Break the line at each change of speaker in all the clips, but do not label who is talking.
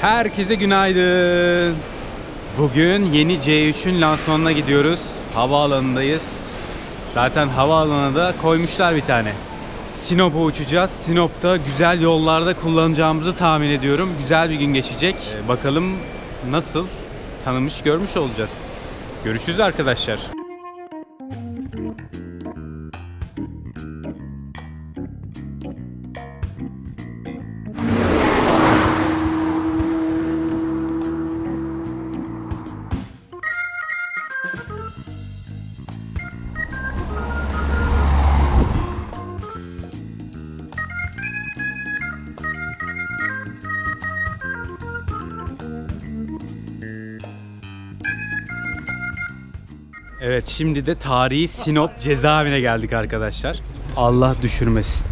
Herkese günaydın. Bugün yeni C3'ün lansmanına gidiyoruz. Havaalanındayız. Zaten havaalanına da koymuşlar bir tane. Sinop'a uçacağız. Sinop'ta güzel yollarda kullanacağımızı tahmin ediyorum. Güzel bir gün geçecek. Bakalım nasıl? Tanımış, görmüş olacağız. Görüşürüz arkadaşlar. Evet, şimdi de tarihi Sinop cezaevine geldik arkadaşlar. Allah düşürmesin.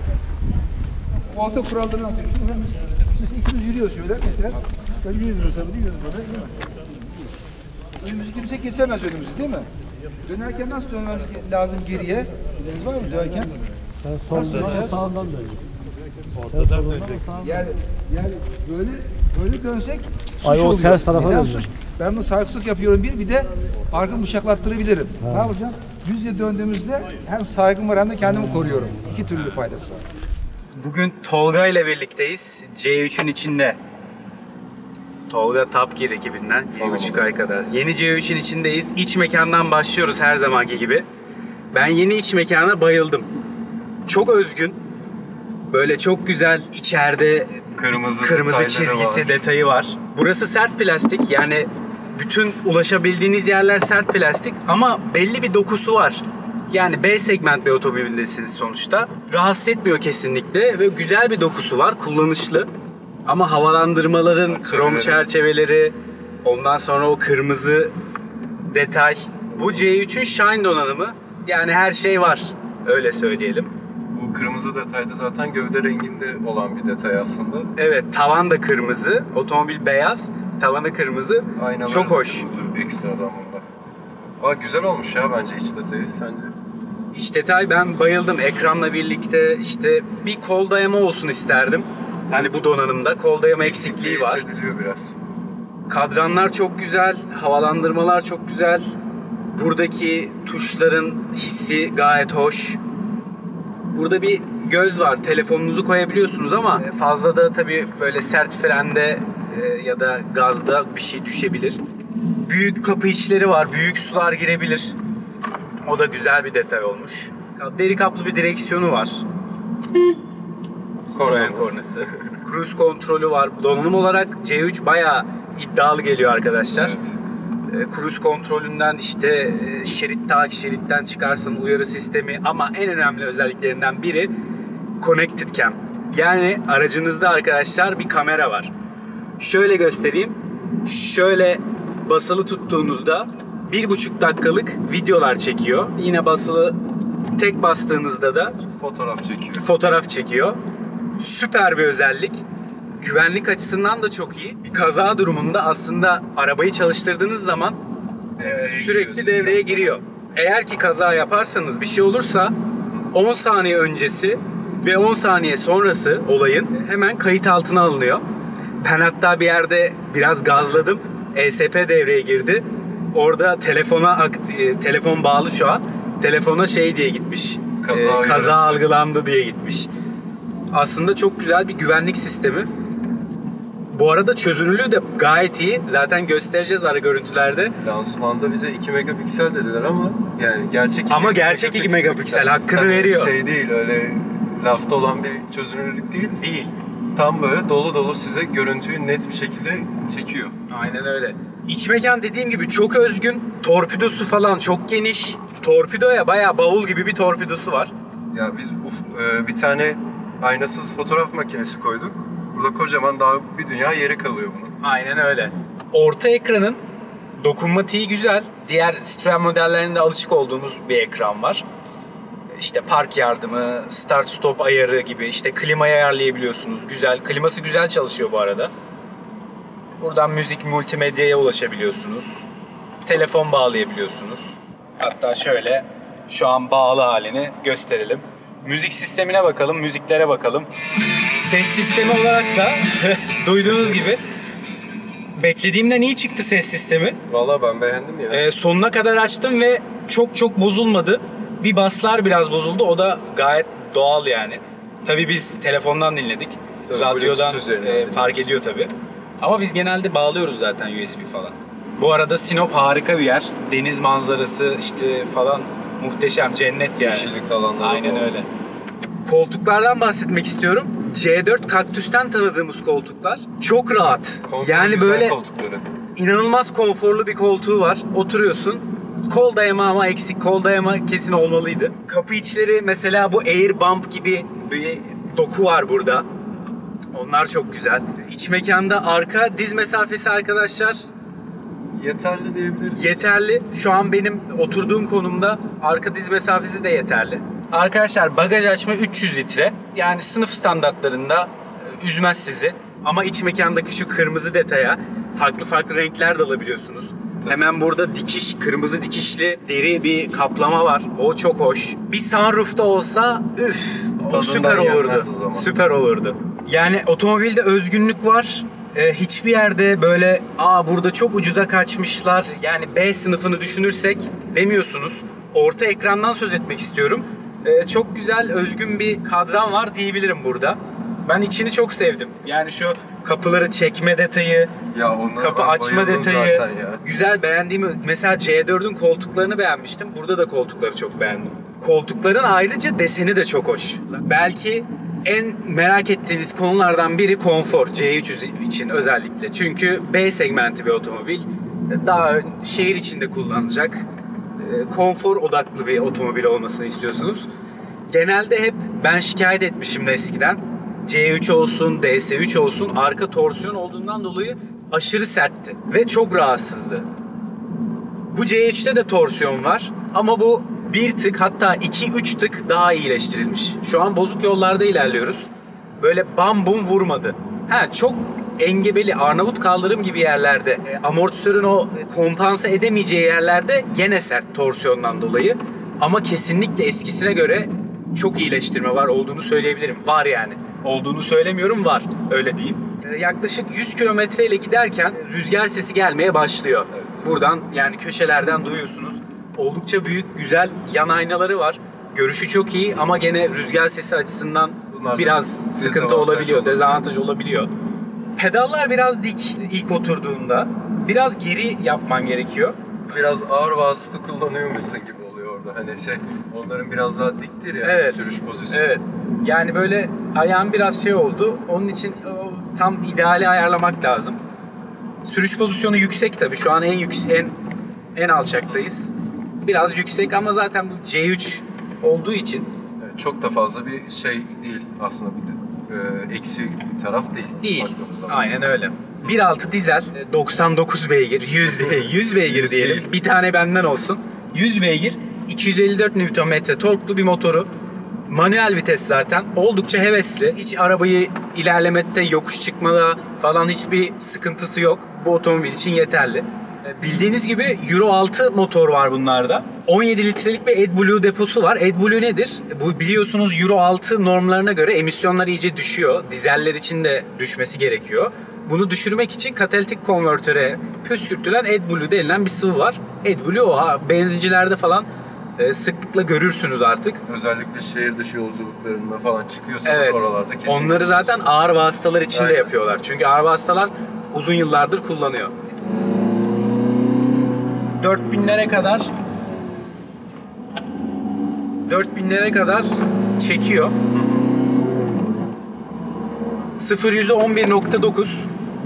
Volta kurallarını atıyorsun. Mesela ikimiz yürüyoruz şöyle mesela. Ben yürüyoruz mesela, yürüyoruz böyle değil mi? Önümüzü kimse kesemez önümüzü değil mi? Dönerken nasıl dönmemiz lazım geriye? Bileniz var mı dönerken? Nasıl döneceğiz?
Sağından döneceğiz.
Ortadan dönecek. Yani böyle dönsek suç
Ay, o
oluyor.
ters tarafa
Neden
dönüyor.
suç? Ben bunu saygısızlık yapıyorum bir de arkamı bıçaklattırabilirim. Ne yapacağım? Düzce döndüğümüzde hem saygım var hem de kendimi koruyorum. İki türlü faydası var.
Bugün Tolga ile birlikteyiz. C3'ün içinde. Tolga Top Gear ekibinden 1,5 ay kadar. Yeni C3'ün içindeyiz. İç mekandan başlıyoruz her zamanki gibi. Ben yeni iç mekana bayıldım. Çok özgün. Böyle çok güzel içeride kırmızı çizgisi, detayı var. Burası sert plastik, yani bütün ulaşabildiğiniz yerler sert plastik ama belli bir dokusu var. Yani B segment bir otomobildesiniz sonuçta. Rahatsız etmiyor kesinlikle ve güzel bir dokusu var, kullanışlı. Ama havalandırmaların krom çerçeveleri, ondan sonra o kırmızı detay. Bu C3'ün Shine donanımı, yani her şey var, öyle söyleyelim.
Bu kırmızı detayda zaten gövde renginde olan bir detay aslında.
Evet, tavan da kırmızı, otomobil beyaz, tavanı kırmızı.
Aynen,
çok hoş.
Kırmızı ekstradan bunda. Aa, güzel olmuş ya bence iç detayı, sence?
İç detay, ben bayıldım. Ekranla birlikte işte bir kol dayama olsun isterdim. Hani bu donanımda kol dayama eksikliği var.
Hissediliyor biraz.
Kadranlar çok güzel, havalandırmalar çok güzel. Buradaki tuşların hissi gayet hoş. Burada bir göz var, telefonunuzu koyabiliyorsunuz ama fazla da tabii böyle sert frende ya da gazda bir şey düşebilir. Büyük kapı içleri var, büyük sular girebilir. O da güzel bir detay olmuş. Deri kaplı bir direksiyonu var. Kornası. Cruise kontrolü var. Donanım olarak C3 bayağı iddialı geliyor arkadaşlar.
Evet.
Cruise kontrolünden işte şeritten çıkarsın uyarı sistemi, ama en önemli özelliklerinden biri Connected Cam. Yani aracınızda arkadaşlar bir kamera var. Şöyle göstereyim. Şöyle basılı tuttuğunuzda 1,5 dakikalık videolar çekiyor. Yine basılı tek bastığınızda da fotoğraf çekiyor. Süper bir özellik. Güvenlik açısından da çok iyi. Bir kaza durumunda aslında arabayı çalıştırdığınız zaman sürekli devreye giriyor. Eğer ki kaza yaparsanız, bir şey olursa 10 saniye öncesi ve 10 saniye sonrası olayın hemen kayıt altına alınıyor. Ben hatta bir yerde biraz gazladım. ESP devreye girdi. Orada telefon bağlı şu an. Telefona şey diye gitmiş. Kaza algılandı diye gitmiş. Aslında çok güzel bir güvenlik sistemi. Bu arada çözünürlüğü de gayet iyi. Zaten göstereceğiz ara görüntülerde.
Lansmanda bize 2 megapiksel dediler ama yani gerçek
2 megapiksel hakkını
yani
veriyor.
Şey değil, öyle lafta olan bir çözünürlük değil.
Değil.
Tam böyle dolu size görüntüyü net bir şekilde çekiyor.
Aynen öyle. İç mekan dediğim gibi çok özgün. Torpidosu falan çok geniş. Torpidoya bayağı bavul gibi bir torpidosu var.
Ya biz bir tane aynasız fotoğraf makinesi koyduk. Burada kocaman daha bir dünya yeri kalıyor bunun.
Aynen öyle. Orta ekranın dokunmatiği güzel. Diğer Citroen modellerinde alışık olduğumuz bir ekran var. İşte park yardımı, start stop ayarı gibi, işte klimayı ayarlayabiliyorsunuz. Güzel. Kliması güzel çalışıyor bu arada. Buradan müzik, multimedyaya ulaşabiliyorsunuz. Telefon bağlayabiliyorsunuz. Hatta şöyle şu an bağlı halini gösterelim. Müzik sistemine bakalım, müziklere bakalım. Ses sistemi olarak da duyduğunuz gibi beklediğimden iyi çıktı ses sistemi.
Vallahi ben beğendim ya.
Sonuna kadar açtım ve çok bozulmadı. Bir baslar biraz bozuldu. O da gayet doğal yani. Tabii biz telefondan dinledik.
Tabii,
Radyodan
Bluetooth üzerinden
fark ediyor tabii. Ama biz genelde bağlıyoruz zaten USB falan. Bu arada Sinop harika bir yer. Deniz manzarası işte falan muhteşem, cennet yani.
Yeşillik alanları.
Aynen öyle. Koltuklardan bahsetmek istiyorum. C4 Kaktüs'ten tanıdığımız koltuklar. Çok rahat.
Konforlu,
yani
güzel
böyle
koltukları.
inanılmaz konforlu bir koltuğu var. Oturuyorsun. Kol dayama ama eksik. Kol dayama kesin olmalıydı. Kapı içleri mesela bu Air Bump gibi bir doku var burada. Onlar çok güzel. İç mekanda arka diz mesafesi arkadaşlar
Yeterli diyebiliriz.
yeterli. Şu an benim oturduğum konumda arka diz mesafesi de yeterli. Arkadaşlar bagaj açma 300 litre. Yani sınıf standartlarında üzmez sizi. Ama iç mekandaki şu kırmızı detaya farklı renkler de alabiliyorsunuz. Hemen burada dikiş, kırmızı dikişli deri bir kaplama var. O çok hoş. Bir sunroof'ta olsa o süper olurdu. Süper olurdu. Yani otomobilde özgünlük var. Hiçbir yerde böyle burada çok ucuza kaçmışlar. Yani B sınıfını düşünürsek demiyorsunuz. Orta ekrandan söz etmek istiyorum. Çok güzel, özgün bir kadran var diyebilirim burada. Ben içini çok sevdim. Yani şu kapıları çekme detayı,
ya
kapı açma detayı,
ya.
güzel beğendiğimi. Mesela C4'ün koltuklarını beğenmiştim. Burada da koltukları çok beğendim. Koltukların ayrıca deseni de çok hoş. Belki en merak ettiğiniz konulardan biri konfor. C3 için özellikle. Çünkü B segmenti bir otomobil. Daha şehir içinde kullanılacak. Konfor odaklı bir otomobil olmasını istiyorsunuz. Genelde hep ben şikayet etmişim de eskiden. C3 olsun, DS3 olsun arka torsiyon olduğundan dolayı aşırı sertti ve çok rahatsızdı. Bu C3'te de torsiyon var ama bu bir tık hatta 2-3 tık daha iyileştirilmiş. Şu an bozuk yollarda ilerliyoruz. Böyle bam bum vurmadı. Çok engebeli Arnavut kaldırım gibi yerlerde amortisörün o kompanse edemeyeceği yerlerde gene sert torsiyondan dolayı. Ama kesinlikle eskisine göre çok iyileştirme var olduğunu söyleyebilirim. Var yani. Olduğunu söylemiyorum, var. Öyle diyeyim. Yaklaşık 100 kilometre ile giderken rüzgar sesi gelmeye başlıyor. Evet. Buradan yani köşelerden duyuyorsunuz. Oldukça büyük, güzel yan aynaları var. Görüşü çok iyi ama gene rüzgar sesi açısından biraz sıkıntı olabiliyor, dezavantaj olabiliyor. Pedallar biraz dik ilk oturduğunda. Biraz geri yapman gerekiyor.
Biraz ağır vasıta kullanıyormuşsun gibi oluyor orada. Hani onların biraz daha diktir ya,
evet,
sürüş pozisyonu.
Evet. Yani böyle ayağım biraz oldu. Onun için tam ideali ayarlamak lazım. Sürüş pozisyonu yüksek tabii. Şu an en alçaktayız. Biraz yüksek ama zaten bu C3 olduğu için
çok da fazla bir değil aslında, eksi bir taraf değil.
Değil. Aynen öyle. 1.6 dizel, 99 beygir, 100 beygir diyelim. Değil. Bir tane benden olsun. 100 beygir, 254 Nm torklu bir motoru. Manuel vites zaten. Oldukça hevesli. Hiç arabayı ilerlemekte, yokuş çıkmada falan hiçbir sıkıntısı yok. Bu otomobil için yeterli. Bildiğiniz gibi Euro 6 motor var bunlarda. 17 litrelik bir AdBlue deposu var. AdBlue nedir? Bu biliyorsunuz Euro 6 normlarına göre emisyonlar iyice düşüyor. Dizeller için de düşmesi gerekiyor. Bunu düşürmek için katalitik konvertöre püskürtülen AdBlue denilen bir sıvı var. AdBlue benzincilerde falan sıklıkla görürsünüz artık.
Özellikle şehir dışı yolculuklarında falan çıkıyorsanız oralarda kesin.
Onları zaten ağır vasıtalar için de yapıyorlar. Çünkü ağır vasıtalar uzun yıllardır kullanıyor. 4000'lere kadar çekiyor. 0-100'ü 11.9.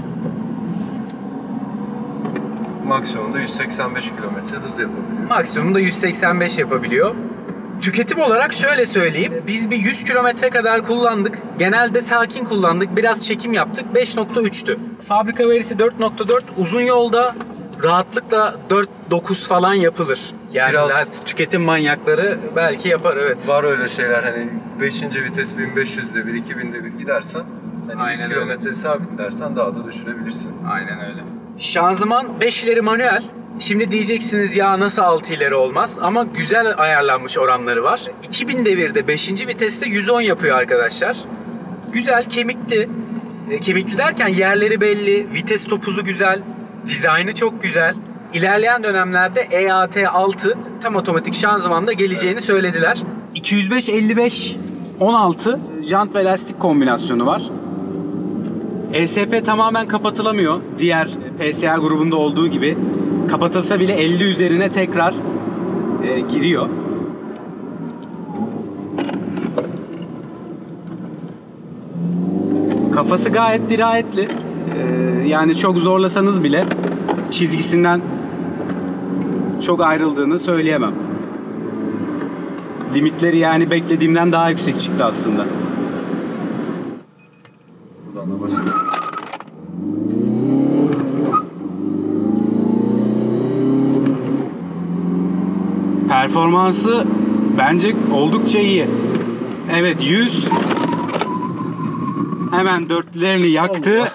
Maksimumda 185 km hız yapabiliyor.
Maksimumda 185 yapabiliyor. Tüketim olarak şöyle söyleyeyim. Biz bir 100 kilometre kadar kullandık. Genelde sakin kullandık. Biraz çekim yaptık. 5.3'tü. Fabrika verisi 4.4. Uzun yolda rahatlıkla 4-9 falan yapılır. Yani biraz zaten tüketim manyakları belki yapar, evet.
Var öyle şeyler, hani 5. vites 1500'de bir, 2000'de bir gidersen, hani 100 kilometre sabitlersen daha da düşürebilirsin.
Aynen öyle. Şanzıman 5 ileri manuel. Şimdi diyeceksiniz ya nasıl 6 ileri olmaz, ama güzel ayarlanmış oranları var. 2000 devirde 5. viteste 110 yapıyor arkadaşlar. Güzel, kemikli. Kemikli derken yerleri belli, vites topuzu güzel, dizaynı çok güzel. İlerleyen dönemlerde EAT6 tam otomatik şanzımanla geleceğini söylediler. 205-55-16 jant ve lastik kombinasyonu var. ESP tamamen kapatılamıyor. Diğer PSA grubunda olduğu gibi. Kapatılsa bile 50 üzerine tekrar giriyor. Kafası gayet dirayetli. Yani çok zorlasanız bile çizgisinden çok ayrıldığını söyleyemem. Limitleri yani beklediğimden daha yüksek çıktı aslında.
Buradan da başlayalım.
Performansı bence oldukça iyi. Evet, 100 hemen dörtlerini yaktı.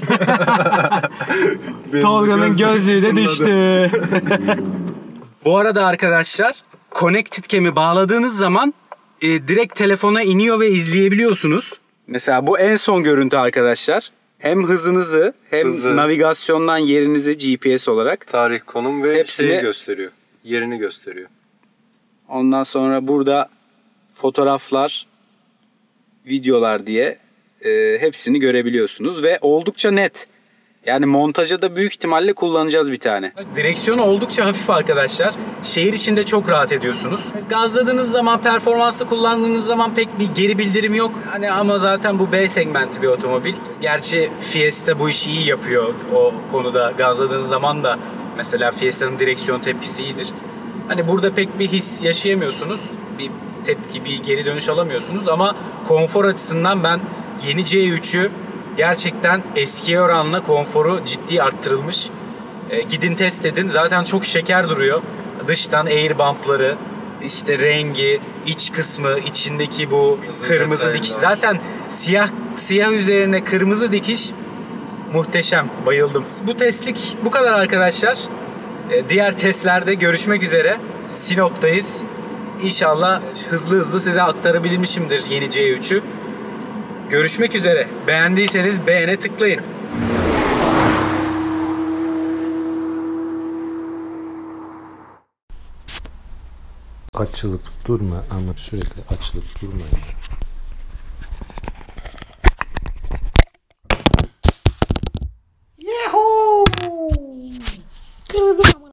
Tolga'nın gözlüğü de düştü. Bu arada arkadaşlar, Connected Cam'i bağladığınız zaman direkt telefona iniyor ve izleyebiliyorsunuz. Mesela bu en son görüntü arkadaşlar. Hem hızınızı hem navigasyondan yerinizi GPS olarak.
Tarih, konum ve
hepsini
şeyi gösteriyor. Yerini gösteriyor.
Ondan sonra burada fotoğraflar, videolar diye hepsini görebiliyorsunuz ve oldukça net. Yani montaja da büyük ihtimalle kullanacağız bir tane. Direksiyonu oldukça hafif arkadaşlar. Şehir içinde çok rahat ediyorsunuz. Gazladığınız zaman, performanslı kullandığınız zaman pek bir geri bildirim yok. Hani ama zaten bu B segmenti bir otomobil. Gerçi Fiesta bu işi iyi yapıyor o konuda. Gazladığınız zaman da mesela Fiesta'nın direksiyon tepkisi iyidir. Hani burada pek bir his yaşayamıyorsunuz. Bir tepki, bir geri dönüş alamıyorsunuz ama konfor açısından ben yeni C3'ü gerçekten eskiye oranla konforu ciddi arttırılmış. Gidin test edin. Zaten çok şeker duruyor. Dıştan air bump'ları, işte rengi, iç kısmı, içindeki bu kırmızı dikiş. Zaten siyah üzerine kırmızı dikiş muhteşem. Bayıldım. Bu testlik bu kadar arkadaşlar. Diğer testlerde görüşmek üzere. Sinop'tayız. İnşallah hızlı size aktarabilmişimdir yeni C3'ü. Görüşmek üzere. Beğendiyseniz beğene tıklayın.
Açılıp durma ama sürekli açılıp durma ya.